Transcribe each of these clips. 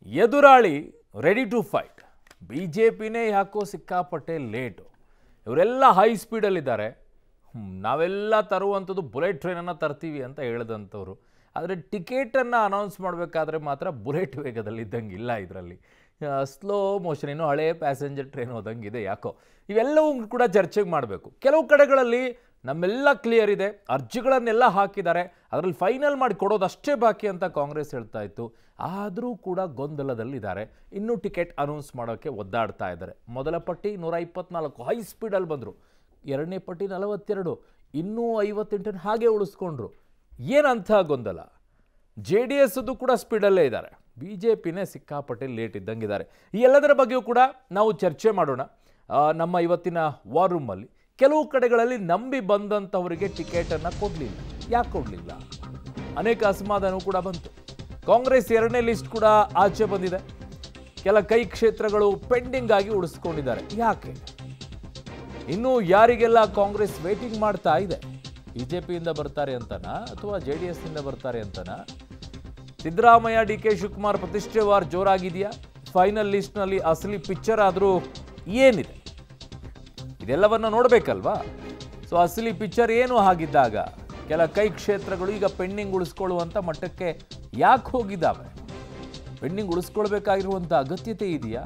ಎದುರಾಳಿ ready to fight. ಬಿಜೆಪಿನೇ ಯಾಕೋ ಸಿಕ್ಕಾಪಟ್ಟೆ ಲೇಟು. ಇವರೆಲ್ಲ ಹೈ ಸ್ಪೀಡಲ್ಲಿದ್ದಾರೆ. ನಾವೆಲ್ಲ ತರುವಂಥದ್ದು ಬುಲೆಟ್ ಟ್ರೈನನ್ನು ತರ್ತೀವಿ ಅಂತ ಹೇಳಿದಂಥವ್ರು. ಆದರೆ ಟಿಕೆಟನ್ನು ಅನೌನ್ಸ್ ಮಾಡಬೇಕಾದ್ರೆ ಮಾತ್ರ ಬುಲೆಟ್ ವೇಗದಲ್ಲಿ ಇದ್ದಂಗಿಲ್ಲ. ಇದರಲ್ಲಿ ಸ್ಲೋ ಮೋಷನ್, ಇನ್ನೂ ಹಳೆ ಪ್ಯಾಸೆಂಜರ್ ಟ್ರೈನ್ ಹೋದಂಗಿದೆ ಯಾಕೋ. ಇವೆಲ್ಲವೂ ಕೂಡ ಚರ್ಚೆಗೆ ಮಾಡಬೇಕು. ಕೆಲವು ಕಡೆಗಳಲ್ಲಿ ನಮ್ಮೆಲ್ಲ ಕ್ಲಿಯರ್ ಇದೆ, ಅರ್ಜಿಗಳನ್ನೆಲ್ಲ ಹಾಕಿದ್ದಾರೆ, ಅದರಲ್ಲಿ ಫೈನಲ್ ಮಾಡಿ ಕೊಡೋದಷ್ಟೇ ಬಾಕಿ ಅಂತ ಕಾಂಗ್ರೆಸ್ ಹೇಳ್ತಾ ಇತ್ತು. ಆದರೂ ಕೂಡ ಗೊಂದಲದಲ್ಲಿದ್ದಾರೆ. ಇನ್ನೂ ಟಿಕೆಟ್ ಅನೌನ್ಸ್ ಮಾಡೋಕ್ಕೆ ಒದ್ದಾಡ್ತಾ ಇದ್ದಾರೆ. ಮೊದಲ ಪಟ್ಟಿ 124 ಹೈ ಸ್ಪೀಡಲ್ಲಿ ಬಂದರು, ಎರಡನೇ ಪಟ್ಟಿ 42, ಇನ್ನೂ 58 ಹಾಗೆ ಉಳಿಸ್ಕೊಂಡ್ರು. ಏನಂಥ ಗೊಂದಲ. JDS ಕೂಡ ಸ್ಪೀಡಲ್ಲೇ ಇದ್ದಾರೆ, BJPನೇ ಸಿಕ್ಕಾಪಟ್ಟೆ ಲೇಟ್ ಇದ್ದಂಗಿದ್ದಾರೆ. ಈ ಎಲ್ಲದರ ಬಗ್ಗೆಯೂ ಕೂಡ ನಾವು ಚರ್ಚೆ ಮಾಡೋಣ ನಮ್ಮ ಇವತ್ತಿನ ವಾರ್ ರೂಮಲ್ಲಿ. ಕೆಲವು ಕಡೆಗಳಲ್ಲಿ ನಂಬಿ ಬಂದಂಥವರಿಗೆ ಟಿಕೆಟನ್ನು ಕೊಡಲಿಲ್ಲ. ಯಾಕೆ ಕೊಡಲಿಲ್ಲ? ಅನೇಕ ಅಸಮಾಧಾನ ಕೂಡ ಬಂತು. ಕಾಂಗ್ರೆಸ್ ಎರಡನೇ ಲಿಸ್ಟ್ ಕೂಡ ಆಚೆ ಬಂದಿದೆ. ಕೆಲ ಕೈ ಕ್ಷೇತ್ರಗಳು ಪೆಂಡಿಂಗ್ ಆಗಿ ಉಳಿಸ್ಕೊಂಡಿದ್ದಾರೆ. ಯಾಕೆ? ಇನ್ನು ಯಾರಿಗೆಲ್ಲ ಕಾಂಗ್ರೆಸ್ ವೇಟಿಂಗ್ ಮಾಡ್ತಾ ಇದೆ? BJPಯಿಂದ ಬರ್ತಾರೆ ಅಂತನಾ ಅಥವಾ JDSನಿಂದ ಬರ್ತಾರೆ ಅಂತನಾ? ಸಿದ್ದರಾಮಯ್ಯ DK ಶಿವಕುಮಾರ್ ಪ್ರತಿಷ್ಠೆ ವಾರ್ ಜೋರಾಗಿದೆಯಾ? ಫೈನಲ್ ಲಿಸ್ಟ್ನಲ್ಲಿ ಅಸಲಿ ಪಿಕ್ಚರ್ ಆದರೂ ಏನಿದೆ? ಇದೆಲ್ಲವನ್ನು ನೋಡಬೇಕಲ್ವಾ? ಸೊ ಅಸಲಿ ಪಿಕ್ಚರ್ ಏನು ಆಗಿದ್ದಾಗ ಕೆಲ ಕೈ ಕ್ಷೇತ್ರಗಳು ಈಗ ಪೆಂಡಿಂಗ್ ಉಳಿಸ್ಕೊಳ್ಳುವಂಥ ಮಟ್ಟಕ್ಕೆ ಯಾಕೆ ಹೋಗಿದ್ದಾವೆ? ಪೆಂಡಿಂಗ್ ಉಳಿಸ್ಕೊಳ್ಬೇಕಾಗಿರುವಂಥ ಅಗತ್ಯತೆ ಇದೆಯಾ?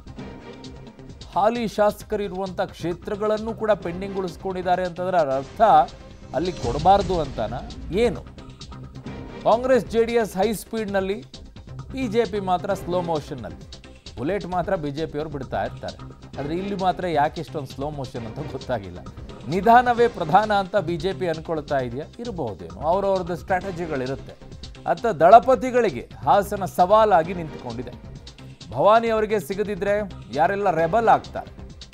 ಹಾಲಿ ಶಾಸಕರಿರುವಂಥ ಕ್ಷೇತ್ರಗಳನ್ನು ಕೂಡ ಪೆಂಡಿಂಗ್ ಉಳಿಸ್ಕೊಂಡಿದ್ದಾರೆ ಅಂತಂದ್ರೆ ಅದರ ಅರ್ಥ ಅಲ್ಲಿ ಕೊಡಬಾರ್ದು ಅಂತಾನ ಏನು? ಕಾಂಗ್ರೆಸ್ JDS ಹೈ ಸ್ಪೀಡ್ನಲ್ಲಿ, BJP ಮಾತ್ರ ಸ್ಲೋ ಮೋಷನ್ನಲ್ಲಿ. ಬುಲೆಟ್ ಮಾತ್ರ BJPಯವರು ಬಿಡ್ತಾ ಇರ್ತಾರೆ. ಆದರೆ ಇಲ್ಲಿ ಮಾತ್ರ ಯಾಕೆ ಇಷ್ಟೊಂದು ಸ್ಲೋ ಮೋಷನ್ ಅಂತ ಗೊತ್ತಾಗಿಲ್ಲ. ನಿಧಾನವೇ ಪ್ರಧಾನ ಅಂತ BJP ಅನ್ಕೊಳ್ತಾ ಇದೆಯಾ? ಇರಬಹುದೇನೋ, ಅವರವ್ರದ್ದು ಸ್ಟ್ರಾಟಜಿಗಳಿರುತ್ತೆ. ಅಂತ ದಳಪತಿಗಳಿಗೆ ಹಾಸನ ಸವಾಲಾಗಿ ನಿಂತುಕೊಂಡಿದೆ. ಭವಾನಿ ಅವರಿಗೆ ಸಿಗದಿದ್ರೆ ಯಾರೆಲ್ಲ ರೆಬಲ್ ಆಗ್ತಾರೆ?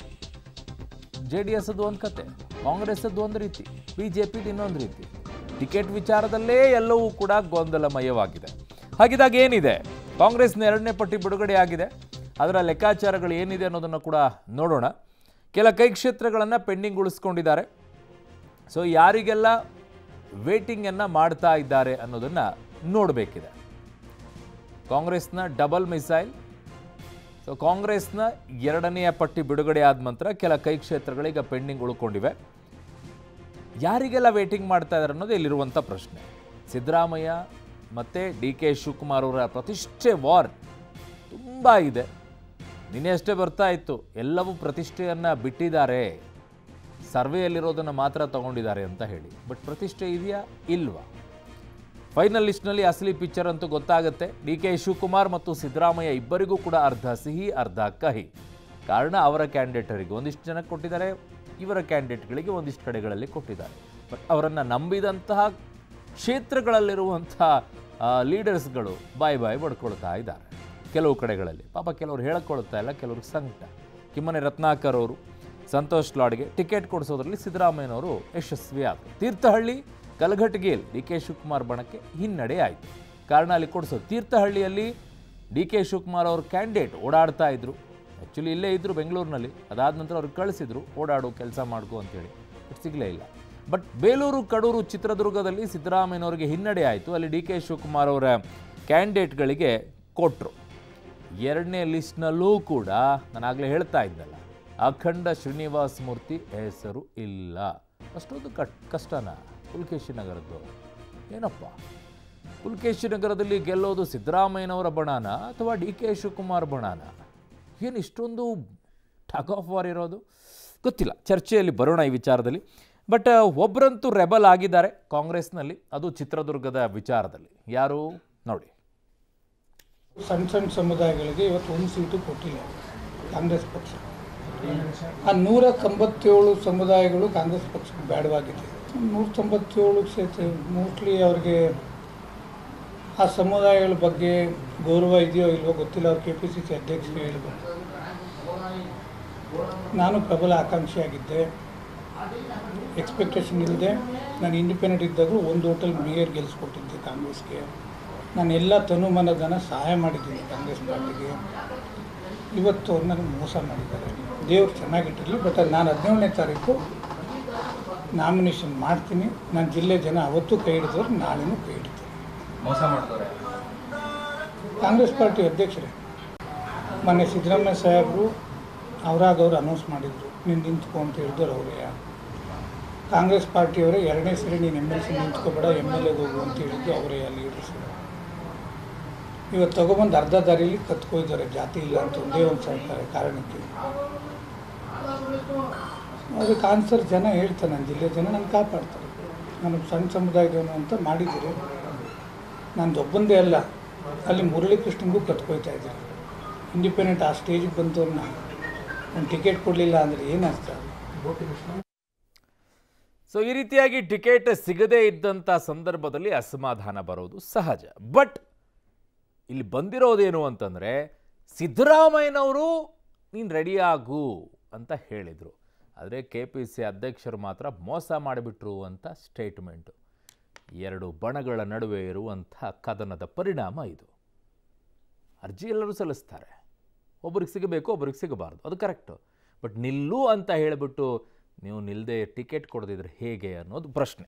JDS ಒಂದು ಕತೆ, ಕಾಂಗ್ರೆಸ್ ಒಂದು ರೀತಿ, BJP ಇನ್ನೊಂದು ರೀತಿ. ಟಿಕೆಟ್ ವಿಚಾರದಲ್ಲೇ ಎಲ್ಲವೂ ಕೂಡ ಗೊಂದಲಮಯವಾಗಿದೆ. ಹಾಗಿದಾಗ ಏನಿದೆ? ಕಾಂಗ್ರೆಸ್ನ ಎರಡನೇ ಪಟ್ಟಿ ಬಿಡುಗಡೆ ಆಗಿದೆ. ಅದರ ಲೆಕ್ಕಾಚಾರಗಳು ಏನಿದೆ ಅನ್ನೋದನ್ನು ಕೂಡ ನೋಡೋಣ. ಕೆಲ ಕೈ ಕ್ಷೇತ್ರಗಳನ್ನು ಪೆಂಡಿಂಗ್ ಉಳಿಸ್ಕೊಂಡಿದ್ದಾರೆ. ಸೊ ಯಾರಿಗೆಲ್ಲ ವೇಟಿಂಗನ್ನು ಮಾಡ್ತಾ ಇದ್ದಾರೆ ಅನ್ನೋದನ್ನು ನೋಡಬೇಕಿದೆ. ಕಾಂಗ್ರೆಸ್ನ ಡಬಲ್ ಮಿಸೈಲ್. ಸೊ ಕಾಂಗ್ರೆಸ್ನ ಎರಡನೆಯ ಪಟ್ಟಿ ಬಿಡುಗಡೆ ಆದ ನಂತರ ಕೆಲ ಕೈ ಕ್ಷೇತ್ರಗಳೀಗ ಪೆಂಡಿಂಗ್ ಉಳ್ಕೊಂಡಿವೆ. ಯಾರಿಗೆಲ್ಲ ವೇಟಿಂಗ್ ಮಾಡ್ತಾ ಇದ್ದಾರೆ ಅನ್ನೋದು ಇಲ್ಲಿರುವಂಥ ಪ್ರಶ್ನೆ. ಸಿದ್ದರಾಮಯ್ಯ ಮತ್ತು DK ಶಿವಕುಮಾರ್ ಅವರ ಪ್ರತಿಷ್ಠೆ ವಾರ್ ತುಂಬ ಇದೆ. ನಿನ್ನೆ ಅಷ್ಟೇ ಬರ್ತಾ ಇತ್ತು, ಎಲ್ಲವೂ ಪ್ರತಿಷ್ಠೆಯನ್ನು ಬಿಟ್ಟಿದ್ದಾರೆ, ಸರ್ವೆಯಲ್ಲಿರೋದನ್ನು ಮಾತ್ರ ತಗೊಂಡಿದ್ದಾರೆ ಅಂತ ಹೇಳಿ. ಬಟ್ ಪ್ರತಿಷ್ಠೆ ಇದೆಯಾ ಇಲ್ವಾ? ಫೈನಲ್ ಲಿಸ್ಟ್ನಲ್ಲಿ ಅಸಲಿ ಪಿಕ್ಚರ್ ಅಂತೂ ಗೊತ್ತಾಗುತ್ತೆ. DK ಶಿವಕುಮಾರ್ ಮತ್ತು ಸಿದ್ದರಾಮಯ್ಯ ಇಬ್ಬರಿಗೂ ಕೂಡ ಅರ್ಧ ಸಿಹಿ ಅರ್ಧ ಕಹಿ. ಕಾರಣ ಅವರ ಕ್ಯಾಂಡಿಡೇಟರಿಗೆ ಒಂದಿಷ್ಟು ಜನಕ್ಕೆ ಕೊಟ್ಟಿದ್ದಾರೆ, ಇವರ ಕ್ಯಾಂಡಿಡೇಟ್ಗಳಿಗೆ ಒಂದಿಷ್ಟು ಕಡೆಗಳಲ್ಲಿ ಕೊಟ್ಟಿದ್ದಾರೆ. ಬಟ್ ಅವರನ್ನು ನಂಬಿದಂತಹ ಕ್ಷೇತ್ರಗಳಲ್ಲಿರುವಂಥ ಲೀಡರ್ಸ್ಗಳು ಬಾಯ್ ಬಡ್ಕೊಳ್ತಾ ಇದ್ದಾರೆ. ಕೆಲವು ಕಡೆಗಳಲ್ಲಿ ಪಾಪ ಕೆಲವರು ಹೇಳ್ಕೊಳ್ತಾ ಇಲ್ಲ, ಕೆಲವ್ರಿಗೆ ಸಂಕಟ. ಕಿಮ್ಮನೆ ರತ್ನಾಕರ್ ಅವರು ಸಂತೋಷ್ ಲಾಡ್ಗೆ ಟಿಕೆಟ್ ಕೊಡಿಸೋದ್ರಲ್ಲಿ ಸಿದ್ದರಾಮಯ್ಯನವರು ಯಶಸ್ವಿಯಾದರು. ತೀರ್ಥಹಳ್ಳಿ ಕಲಘಟಗಿಯಲ್ಲಿ DK ಶಿವಕುಮಾರ್ ಬಣಕ್ಕೆ ಹಿನ್ನಡೆ ಆಯಿತು. ಕಾರಣ ಅಲ್ಲಿ ಕೊಡಿಸೋದು. ತೀರ್ಥಹಳ್ಳಿಯಲ್ಲಿ DK ಶಿವಕುಮಾರ್ ಅವ್ರ ಕ್ಯಾಂಡಿಡೇಟ್ ಓಡಾಡ್ತಾ ಇದ್ರು. ಆ್ಯಕ್ಚುಲಿ ಇಲ್ಲೇ ಇದ್ದರು ಬೆಂಗಳೂರಿನಲ್ಲಿ. ಅದಾದ ನಂತರ ಅವ್ರಿಗೆ ಕಳಿಸಿದ್ರು, ಓಡಾಡು ಕೆಲಸ ಮಾಡ್ಕೊ ಅಂತೇಳಿ. ಬಟ್ ಸಿಗಲೇ ಇಲ್ಲ. ಬಟ್ ಬೇಲೂರು, ಕಡೂರು, ಚಿತ್ರದುರ್ಗದಲ್ಲಿ ಸಿದ್ದರಾಮಯ್ಯನವರಿಗೆ ಹಿನ್ನಡೆ ಆಯಿತು. ಅಲ್ಲಿ DK ಶಿವಕುಮಾರ್ ಅವರ ಕ್ಯಾಂಡಿಡೇಟ್ಗಳಿಗೆ ಕೊಟ್ಟರು. ಎರಡನೇ ಲಿಸ್ಟ್ನಲ್ಲೂ ಕೂಡ ನಾನು ಆಗಲೇ ಹೇಳ್ತಾ ಇದ್ದಲ್ಲ, ಅಖಂಡ ಶ್ರೀನಿವಾಸ ಮೂರ್ತಿ ಹೆಸರು ಇಲ್ಲ. ಅಷ್ಟೊಂದು ಕಷ್ಟನಾ ಪುಲಕೇಶಿ ನಗರದ್ದು? ಏನಪ್ಪ ಪುಲಕೇಶಿ ನಗರದಲ್ಲಿ ಗೆಲ್ಲೋದು ಸಿದ್ದರಾಮಯ್ಯನವರ ಬಣಾನ ಅಥವಾ DK ಶಿವಕುಮಾರ್ ಬಣಾನ? ಏನು ಇಷ್ಟೊಂದು ಟಗ್ ಆಫ್ ವಾರ್ ಇರೋದು ಗೊತ್ತಿಲ್ಲ. ಚರ್ಚೆಯಲ್ಲಿ ಬರೋಣ ಈ ವಿಚಾರದಲ್ಲಿ. ಬಟ್ ಒಬ್ಬರಂತೂ ರೆಬಲ್ ಆಗಿದ್ದಾರೆ ಕಾಂಗ್ರೆಸ್ನಲ್ಲಿ, ಅದು ಚಿತ್ರದುರ್ಗದ ವಿಚಾರದಲ್ಲಿ. ಯಾರು ನೋಡಿ. ಸಣ್ಣ ಸಮುದಾಯಗಳಿಗೆ ಇವತ್ತು ಒಂದು ಸೀಟು ಕೊಟ್ಟಿಲ್ಲ ಕಾಂಗ್ರೆಸ್ ಪಕ್ಷ. ಆ 197 ಸಮುದಾಯಗಳು ಕಾಂಗ್ರೆಸ್ ಪಕ್ಷಕ್ಕೆ ಬೇಡವಾಗಿದೆ. 197 ಕ್ಷೇತ್ರ ಮೋಸ್ಟ್ಲಿ ಅವ್ರಿಗೆ ಆ ಸಮುದಾಯಗಳ ಬಗ್ಗೆ ಗೌರವ ಇದೆಯೋ ಇಲ್ವೋ ಗೊತ್ತಿಲ್ಲ. ಅವ್ರು KPCC ಅಧ್ಯಕ್ಷರು ಹೇಳಿದ್ರು. ನಾನು ಪ್ರಬಲ ಆಕಾಂಕ್ಷಿಯಾಗಿದ್ದೆ, ಎಕ್ಸ್ಪೆಕ್ಟೇಷನ್ ಇಲ್ಲದೆ ನಾನು ಇಂಡಿಪೆಂಡೆಂಟ್ ಇದ್ದಾಗ ಒಂದು ಹೋಟೆಲ್ ಮೇಯರ್ ಗೆಲ್ಲಿಸ್ಕೊಟ್ಟಿದ್ದೆ ಕಾಂಗ್ರೆಸ್ಗೆ. ನಾನು ಎಲ್ಲ ತನುಮನಧನ ಸಹಾಯ ಮಾಡಿದ್ದೀನಿ ಕಾಂಗ್ರೆಸ್ ಪಾರ್ಟಿಗೆ. ಇವತ್ತು ಅವ್ರು ನನಗೆ ಮೋಸ ಮಾಡಿದ್ದಾರೆ. ದೇವ್ರು ಚೆನ್ನಾಗಿಟ್ಟಿರಲಿ. ಬಟ್ ನಾನು 17ನೇ ತಾರೀಕು ನಾಮಿನೇಷನ್ ಮಾಡ್ತೀನಿ. ನನ್ನ ಜಿಲ್ಲೆ ಜನ ಅವತ್ತು ಕೈ ಹಿಡಿದವ್ರು, ನಾಳೆನೂ ಕೈ ಹಿಡಿತೀನಿ. ಮೋಸ ಮಾಡಿದವ್ರೆ ಕಾಂಗ್ರೆಸ್ ಪಾರ್ಟಿ ಅಧ್ಯಕ್ಷರೇ ಮೊನ್ನೆ ಸಿದ್ದರಾಮಯ್ಯ ಸಾಹೇಬರು ಅವರಾಗವ್ರು ಅನೌನ್ಸ್ ಮಾಡಿದರು ನೀನು ನಿಂತ್ಕೊ ಅಂತ ಹೇಳಿದ್ರು ಅವರೇ. ಕಾಂಗ್ರೆಸ್ ಪಾರ್ಟಿಯವರೇ 2ನೇ ಸರಿ ನೀನು MLC ನಿಂತ್ಕೋಬೇಡ MLA ಹೋಗು ಅಂತ ಹೇಳಿದ್ದು ಅವರೇ ಲೀಡರ್ಸ್. ಇವತ್ತು ತಗೊಬಂದು ಅರ್ಧ ದಾರಿಯಲ್ಲಿ ಕತ್ಕೊಯ್ತಾರೆ ಜಾತಿ ಇಲ್ಲ ಅಂತ ಒಂದೇ ಒಂದು ಕಾರಣಕ್ಕೆ. ಅದಕ್ಕೆ ಆನ್ಸರ್ ಜನ ಹೇಳ್ತಾರೆ, ನನ್ನ ಜಿಲ್ಲೆ ಜನ ನನ್ನ ಕಾಪಾಡ್ತಾರೆ. ನಾನು ಸಣ್ಣ ಸಮುದಾಯದವನು ಅಂತ ಮಾಡಿದ್ದೀರಿ. ನಾನು ಒಬ್ಬಂದೇ ಅಲ್ಲ, ಅಲ್ಲಿ ಮುರಳೀಕೃಷ್ಣನಿಗೂ ಕತ್ಕೊಯ್ತಾ ಇದ್ದೀರಿ. ಇಂಡಿಪೆಂಡೆಂಟ್ ಆ ಸ್ಟೇಜಿಗೆ ಬಂದವ್ರನ್ನ ಒಂದು ಟಿಕೆಟ್ ಕೊಡಲಿಲ್ಲ ಅಂದರೆ ಏನು ಅರ್ಥ? ಸೊ ಈ ರೀತಿಯಾಗಿ ಟಿಕೆಟ್ ಸಿಗದೇ ಇದ್ದಂಥ ಸಂದರ್ಭದಲ್ಲಿ ಅಸಮಾಧಾನ ಬರೋದು ಸಹಜ. ಬಟ್ ಇಲ್ಲಿ ಬಂದಿರೋದೇನು ಅಂತಂದರೆ ಸಿದ್ದರಾಮಯ್ಯನವರು ನೀನು ರೆಡಿಯಾಗು ಅಂತ ಹೇಳಿದರು. ಆದರೆ KPC ಅಧ್ಯಕ್ಷರು ಮಾತ್ರ ಮೋಸ ಮಾಡಿಬಿಟ್ರು ಅಂತ ಸ್ಟೇಟ್ಮೆಂಟು. ಎರಡು ಬಣಗಳ ನಡುವೆ ಇರುವಂಥ ಕದನದ ಪರಿಣಾಮ ಇದು. ಅರ್ಜಿ ಎಲ್ಲರೂ ಸಲ್ಲಿಸ್ತಾರೆ, ಒಬ್ರಿಗೆ ಸಿಗಬೇಕು ಒಬ್ರಿಗೆ ಸಿಗಬಾರ್ದು, ಅದು ಕರೆಕ್ಟು. ಬಟ್ ನಿಲ್ಲು ಅಂತ ಹೇಳಿಬಿಟ್ಟು ನೀವು ನಿಲ್ಲದೆ ಟಿಕೆಟ್ ಕೊಡದಿದ್ರೆ ಹೇಗೆ ಅನ್ನೋದು ಪ್ರಶ್ನೆ.